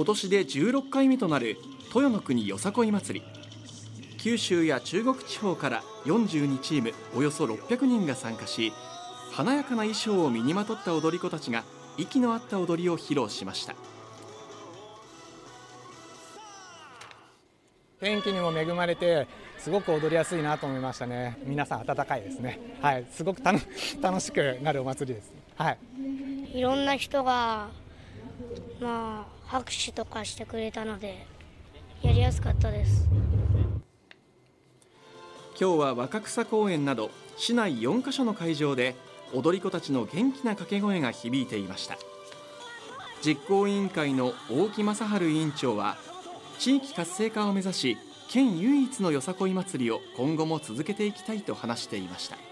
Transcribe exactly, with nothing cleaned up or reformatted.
今年でじゅうろっかいめとなる豊の国よさこい祭り。九州や中国地方からよんじゅうにチームおよそろっぴゃくにんが参加し、華やかな衣装を身にまとった踊り子たちが息の合った踊りを披露しました。 天気にも恵まれてすごく踊りやすいなと思いましたね。皆さん温かいですね。はい、すごく楽しくなるお祭りです。はい。 いろんな人がまあ拍手とかしてくれたのでやりやすかったです。 今日は若草公園など市内よんカ所の会場で踊り子たちの元気な掛け声が響いていました。実行委員会の大木正治委員長は、地域活性化を目指し県唯一のよさこい祭りを今後も続けていきたいと話していました。